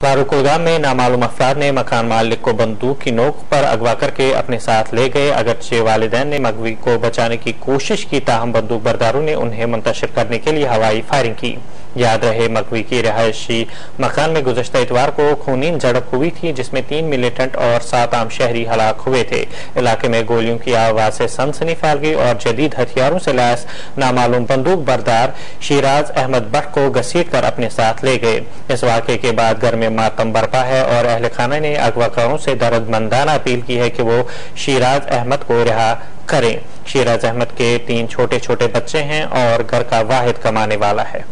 कुलगाम में नामालूम अफराद ने मकान मालिक को बंदूक की नोक पर अगवा करके अपने साथ ले गए। अगरचे वालिदैन ने मगवी को बचाने की कोशिश की, ताहम बंदूक बरदारों ने उन्हें मुंतशिर करने के लिए हवाई फायरिंग की। याद रहे मगवी की रिहायशी मकान में गुज़श्ता इतवार को खूनीन झड़प हुई थी, जिसमें 3 मिलिटेंट और 7 आम शहरी हलाक हुए थे। इलाके में गोलियों की आवाज से सनसनी फैल गई और जदीद हथियारों से लैस नामालूम बंदूक बरदार शिराज अहमद भट्ट को घसीट कर अपने साथ ले गए। इस वाक़े के बाद घर में मातम बरपा है और अहल खाना ने अगवाकारों से दर्दमंदाना अपील की है कि वो शिराज अहमद को रिहा करें। शिराज अहमद के 3 छोटे छोटे बच्चे हैं और घर का वाहिद कमाने वाला है।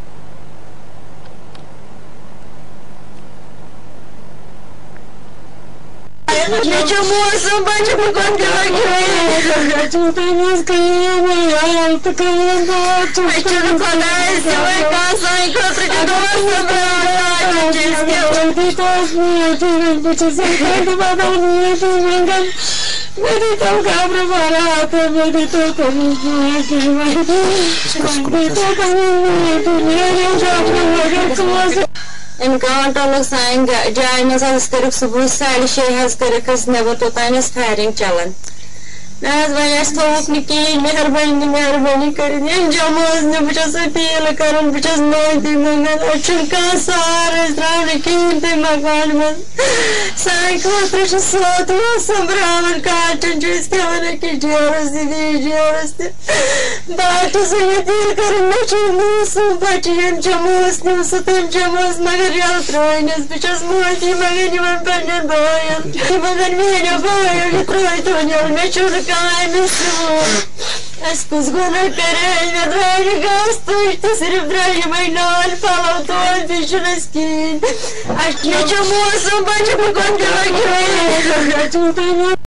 इनकाउंटर सान जाय मज कर सुबह 6:30 नबर तोतान फायरिंग चलान थोक कहें मेहरबानी कर जम बहुत अपील कर बहुत माफी मंगान कह सार त्रा कहें तम मकान मज सान खुद सोत संभरान काटन कहान कि डेरस डेरस बहुत अपील कर मे बच्चे जमोस नमस तम जमोस मगर यल त्रस बहुत माफी मंगान पे बायन मेनो बायो त्रो तो मे कुछ गुना करे द्राय गस तो सिर्फ द्राय नाल पलो तो कहें जमोस बच्चे